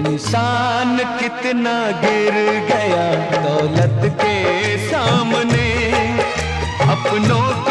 इंसान कितना गिर गया दौलत के सामने, अपनों